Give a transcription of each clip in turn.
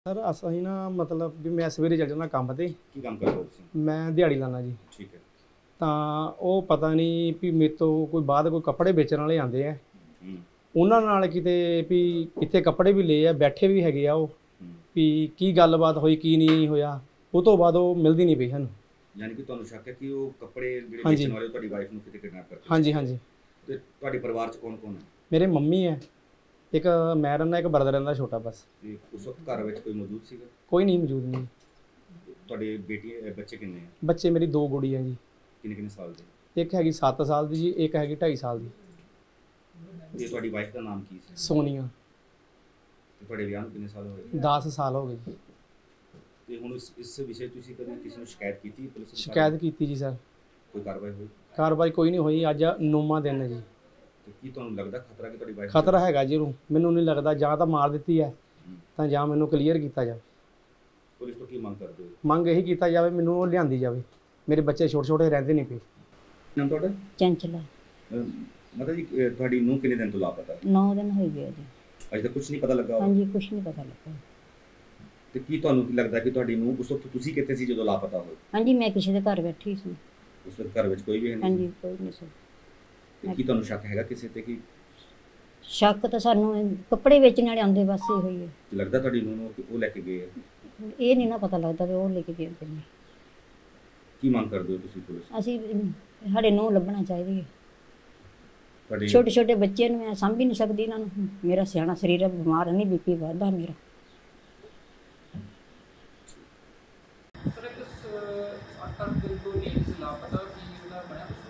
Sir ਅਸੀਂ ਨਾ ਮਤਲਬ ਵੀ ਮੈਂ ਸਵੇਰੇ ਚੱਲ ਜਾਂਦਾ ਕੰਮ ਤੇ। ਕੀ ਕੰਮ ਕਰਦੇ ਹੋ ਤੁਸੀਂ? ਮੈਂ ਦਿਹਾੜੀ ਲਾਉਂਦਾ ਜੀ। ਠੀਕ ਹੈ। ਤਾਂ ਉਹ ਪਤਾ ਨਹੀਂ ਵੀ ਮੇਰੇ ਤੋਂ ਕੋਈ ਬਾਅਦ ਕੋਈ ਕੱਪੜੇ ਵੇਚਣ ਵਾਲੇ ਆਉਂਦੇ ਆ, ਹੂੰ ਉਹਨਾਂ ਨਾਲ ਕਿਤੇ ਵੀ ਕਿੱਥੇ ਕੱਪੜੇ ਵੀ ਲਏ ਆ, ਬੈਠੇ ਵੀ ਹੈਗੇ ਆ ਉਹ, ਹੂੰ। ਵੀ ਕੀ ਗੱਲਬਾਤ ਹੋਈ ਕੀ ਨਹੀਂ ਹੋਇਆ। ਉਹ ਤੋਂ ਬਾਅਦ ਉਹ ਮਿਲਦੀ ਨਹੀਂ ਪਈ ਸਾਨੂੰ। ਯਾਨੀ ਕਿ ਤੁਹਾਨੂੰ ਸ਼ੱਕ ਹੈ ਕਿ ਉਹ ਕੱਪੜੇ ਜਿਹੜੇ ਹਾਂਜੀ। ਵੇਚਣ ਵਾਲੇ ਉਹ ਤੁਹਾਡੀ ਵਾਈਫ ਨੂੰ ਕਿਤੇ ਕਿਡਨੈਪ ਕਰਦੇ ਹਾਂਜੀ ਹਾਂਜੀ। ਤੇ ਤੁਹਾਡੇ ਪਰਿਵਾਰ 'ਚ ਕੌਣ ਕੌਣ ਹੈ? ਮੇਰੇ ਮੰਮੀ ਹੈ, ਇੱਕ ਮੈਂ ਰਹਿੰਦਾ, ਇੱਕ ਬਰਦਰ ਰਹਿੰਦਾ ਛੋਟਾ ਬਸ। ਤੇ ਉਸ ਵਕਤ ਘਰ ਵਿੱਚ ਕੋਈ ਮੌਜੂਦ ਸੀਗਾ? ਕੋਈ ਨਹੀਂ ਮੌਜੂਦ ਨਹੀਂ। ਤੁਹਾਡੇ ਬੱਚੇ ਕਿੰਨੇ ਆ? ਬੱਚੇ ਮੇਰੀ ਦੋ ਗੁੜੀਆਂ ਜੀ। ਕਿੰਨੇ ਕਿੰਨੇ ਸਾਲ ਦੇ? ਇੱਕ ਹੈਗੀ 7 ਸਾਲ ਦੀ ਜੀ, ਇੱਕ ਹੈਗੀ 2.5 ਸਾਲ ਦੀ। ਤੇ ਤੁਹਾਡੀ ਵਾਈਫ ਦਾ ਨਾਮ ਕੀ ਸੀ? ਸੋਨੀਆ। ਤੇ ਤੁਹਾਡੇ ਵਿਆਹ ਨੂੰ ਕਿੰਨੇ ਸਾਲ ਹੋਏ? 10 ਸਾਲ ਹੋ ਗਏ ਜੀ। ਤੇ ਹੁਣ ਇਸ ਵਿਸ਼ੇ ਤੁਸੀਂ ਕਦੇ ਕਿਸੇ ਨੂੰ ਸ਼ਿਕਾਇਤ ਕੀਤੀ ਪੁਲਿਸ ਨੂੰ? ਸ਼ਿਕਾਇਤ ਕੀਤੀ ਜੀ ਸਰ। ਕੋਈ ਕਾਰਵਾਈ ਹੋਈ? ਕਾਰਵਾਈ ਕੋਈ ਨਹੀਂ ਹੋਈ। ਅੱਜ 9ਵਾਂ ਦਿਨ ਹੈ ਜੀ। ਤੇ ਕੀ ਤੁਹਾਨੂੰ ਲੱਗਦਾ ਖਤਰਾ ਕਿ ਤੁਹਾਡੀ ਵਾਈਫ? ਖਤਰਾ ਹੈਗਾ ਜੀ ਉਹਨੂੰ, ਮੈਨੂੰ ਨਹੀਂ ਲੱਗਦਾ। ਜਾਂ ਤਾਂ ਮਾਰ ਦਿੱਤੀ ਹੈ ਤਾਂ ਜਾਂ ਮੈਨੂੰ ਕਲੀਅਰ ਕੀਤਾ ਜਾਵੇ। ਪੁਲਿਸ ਤੋਂ ਕੀ ਮੰਗ ਕਰਦੇ ਹੋ? ਮੰਗ ਇਹੀ ਕੀਤਾ ਜਾਵੇ, ਮੈਨੂੰ ਉਹ ਲਿਆਂਦੀ ਜਾਵੇ। ਮੇਰੇ ਬੱਚੇ ਛੋਟੇ ਛੋਟੇ ਰਹਿੰਦੇ ਨਹੀਂ ਪਏ। ਨਾਮ ਤੁਹਾਡਾ? ਚੰਚਲਾ। ਮਾਤਾ ਜੀ ਤੁਹਾਡੀ ਨੂੰਹ ਕਿੰਨੇ ਦਿਨ ਤੋਂ ਲਾਪਤਾ? 9 ਦਿਨ ਹੋ ਗਏ ਜੀ। ਅਜੇ ਤੱਕ ਕੁਝ ਨਹੀਂ ਪਤਾ ਲੱਗਾ? ਹਾਂਜੀ, ਕੁਛ ਨਹੀਂ ਪਤਾ ਲੱਗਾ। ਤੇ ਕੀ ਤੁਹਾਨੂੰ ਕੀ ਲੱਗਦਾ ਕਿ ਤੁਹਾਡੀ ਨੂੰਹ ਉਸ ਵਕਤ ਤੁਸੀਂ ਕਿੱਥੇ ਸੀ ਜਦੋਂ ਲਾਪਤਾ ਹੋਏ? ਹਾਂਜੀ, ਮੈਂ ਕਿਸੇ ਦੇ ਘਰ ਬੈਠੀ ਸੀ। ਉਸ ਵਕਤ ਘਰ ਵਿੱਚ ਕੋਈ ਵੀ ਨਹੀਂ ਸੀ? ਹਾਂਜੀ, ਕੋਈ ਨਹੀਂ ਸੀ। ਤੇ ਕੀ ਤੁਹਾਨੂੰ ਸ਼ੱਕ ਹੈਗਾ ਕਿਸੇ ਤੇ ਕਿ ਸ਼ੱਕ ਤਾਂ ਸਾਨੂੰ ਕੱਪੜੇ ਵੇਚਣ ਵਾਲੇ ਆਉਂਦੇ ਬਸ ਇਹੋ ਹੀ ਹੈ। ਲੱਗਦਾ ਤੁਹਾਡੀ ਨੂੰਹ ਨੂੰ ਕਿ ਉਹ ਲੈ ਕੇ ਗਏ ਆ? ਇਹ ਨਹੀਂ ਨਾ ਪਤਾ ਲੱਗਦਾ ਵੀ ਉਹ ਲੈ ਕੇ ਗਏ ਕਿ ਨਹੀਂ। ਕੀ ਮੰਗ ਕਰਦੇ ਹੋ ਤੁਸੀਂ ਪੁਲਿਸ ਤੋਂ? ਅਸੀਂ ਸਾਡੇ ਨੂੰ ਲੱਭਣਾ ਚਾਹੀਦੀ ਹੈ। ਤੁਹਾਡੇ ਛੋਟੇ ਛੋਟੇ ਬੱਚੇ ਨੂੰ ਮੈਂ ਸਾਂਭ ਹੀ ਨਹੀਂ ਸਕਦੀ ਇਹਨਾਂ ਨੂੰ। ਮੇਰਾ ਸਿਆਣਾ ਸਰੀਰ ਹੈ, ਬਿਮਾਰ ਨਹੀਂ, ਬੀਪੀ ਵੱਧਦਾ ਮੇਰਾ। ਸਰ ਇੱਕ 8 ਦਿਨ ਤੋਂ ਲੇਡੀਜ਼ ਲਾਪਤਾ, ਕੀ ਉਹਦਾ ਬਣਿਆ ਕੁਛ?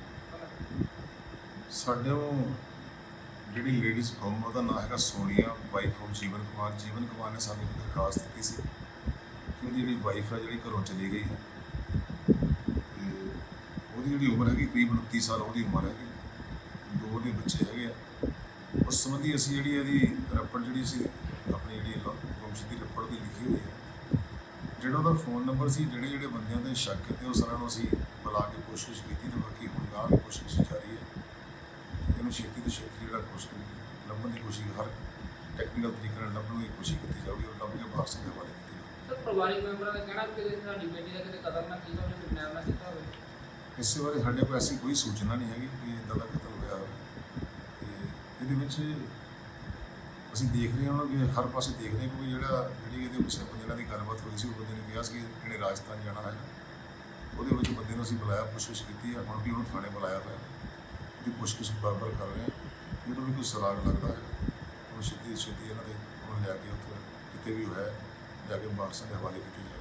ਸਾਡੇ ਉਹ ਜਿਹੜੀ ਲੇਡੀਜ਼ ਗੁੰਮ, ਉਹਦਾ ਨਾਂ ਹੈਗਾ ਸੋਨੀਆ, ਵਾਈਫ ਆਫ ਜੀਵਨ ਕੁਮਾਰ। ਜੀਵਨ ਕੁਮਾਰ ਨੇ ਸਾਨੂੰ ਇੱਕ ਦਰਖਾਸਤ ਦਿੱਤੀ ਸੀ ਕਿ ਉਹਦੀ ਜਿਹੜੀ ਵਾਈਫ ਹੈ ਜਿਹੜੀ ਘਰੋਂ ਚਲੀ ਗਈ ਹੈ। ਤੇ ਉਹਦੀ ਜਿਹੜੀ ਉਮਰ ਹੈਗੀ ਕਰੀਬ 29 ਸਾਲ ਉਹਦੀ ਉਮਰ ਹੈਗੀ। 2 ਉਹਦੇ ਬੱਚੇ ਹੈਗੇ ਆ। ਉਸ ਸੰਬੰਧੀ ਅਸੀਂ ਜਿਹੜੀ ਇਹਦੀ ਰਿਪੋਰਟ ਜਿਹੜੀ ਸੀ ਆਪਣੀ ਜਿਹੜੀ ਗੁੰਮਸ਼ੁਦਗੀ ਦੀ ਰਿਪੋਰਟ ਦੀ ਲਿਖੀ ਹੋਈ ਹੈ। ਜਿਹੜਾ ਉਹਦਾ ਫੋਨ ਨੰਬਰ ਸੀ, ਜਿਹੜੇ ਜਿਹੜੇ ਬੰਦਿਆਂ ਦੇ ਸ਼ੱਕ ਹੈ, ਉਹ ਸਾਰਿਆਂ ਨੂੰ ਅਸੀਂ ਬੁਲਾ ਕੇ ਕੋਸ਼ਿਸ਼ ਕੀਤੀ। ਤੇ ਬਾਕੀ ਹੁਣ ਗਾਹ ਦੀ ਕੋਸ਼ਿਸ਼ ਜਾਰੀ ਹੈ। ਇਹਨੂੰ ਛੇਤੀ ਤੋਂ ਛੇਤੀ ਜਿਹੜਾ ਲੱਭਣ ਦੀ ਕੋਸ਼ਿਸ਼, ਹਰ ਟੈਕਨੀਕਲ ਤਰੀਕੇ ਨਾਲ ਲੱਭਣ ਦੀ ਕੋਸ਼ਿਸ਼ ਕੀਤੀ ਜਾਊਗੀ ਔਰ ਲੱਭ ਕੇ ਵਾਰਸ ਦੇ ਹਵਾਲੇ ਕੀਤੀ ਜਾਊਗੀ। ਸਰ ਪਰਿਵਾਰਿਕ ਮੈਂਬਰਾਂ ਦਾ ਕਹਿਣਾ ਕਿ ਸਾਡੀ ਬੇਟੀ ਦਾ ਕਿਤੇ ਕਤਲ ਨਾ ਕੀਤਾ ਹੋਵੇ, ਕਿਡਨੈਪ ਨਾ ਕੀਤਾ ਹੋਵੇ। ਇਸੇ ਬਾਰੇ ਸਾਡੇ ਕੋਲ ਐਸੀ ਕੋਈ ਸੂਚਨਾ ਨਹੀਂ ਹੈਗੀ ਕਿ ਇੱਦਾਂ ਦਾ ਕਤਲ ਹੋਇਆ ਹੋਵੇ। ਤੇ ਇਹਦੇ ਵਿੱਚ ਅਸੀਂ ਦੇਖ ਰਹੇ ਹਾਂ ਕਿ ਹਰ ਪਾਸੇ ਦੇਖ ਰਹੇ ਕਿਉਂਕਿ ਜਿਹੜੀ ਇਹਦੇ ਪਿੱਛੇ ਬੰਦੇ ਨਾਲ ਦੀ ਗੱਲਬਾਤ ਹੋਈ ਸੀ, ਉਹ ਬੰਦੇ ਨੇ ਕਿਹਾ ਸੀ ਕਿ ਇਹਨੇ ਰਾਜਸਥਾਨ ਜਾਣਾ ਹੈ। ਉਹਦੇ ਵਿੱਚ ਬੰਦੇ ਨੂੰ ਅਸੀਂ ਬੁਲਾਇਆ, ਪੁੱਛਗਿੱਛ ਕੀਤੀ ਹੈ। ਹੁਣ ਵੀ ਉਹਨੂੰ ਥਾਣੇ ਬੁਲਾਇਆ ਹੋਇਆ, ਉਹਦੀ ਪੁੱਛਗਿੱਛ ਬਰਾਬਰ ਕਰ ਰਹੇ ਹਾਂ। ਜਦੋਂ ਵੀ ਕੋਈ ਸੁਰਾਗ ਲੱਗਦਾ ਹੈ ਉਹਨੂੰ ਛੇਤੀ ਛੇਤੀ ਇਹਨਾਂ ਦੇ ਉਹਨੂੰ ਲਿਆ ਕੇ ਉੱਥੇ ਕਿਤੇ ਵੀ ਹੋਇਆ ਲਿਆ ਕੇ ਵਾਰਸਾਂ ਦੇ ਹਵਾਲੇ ਕੀਤੀ ਜਾਵੇ।